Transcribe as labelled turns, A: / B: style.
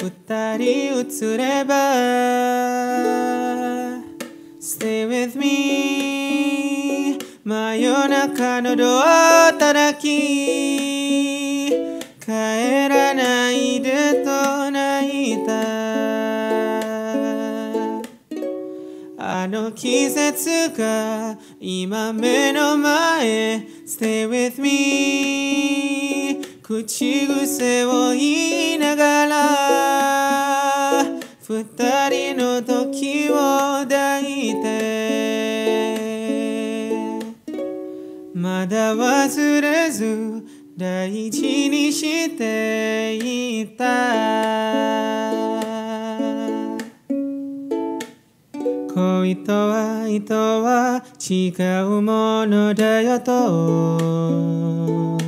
A: 二人映れば Stay with me 真夜中のドア叩き帰らないでと泣いたあの季節が今目の前 Stay with me 口癖を言いながら二人の時を抱いてまだ忘れず大事にしていた恋と愛とは違うものだよと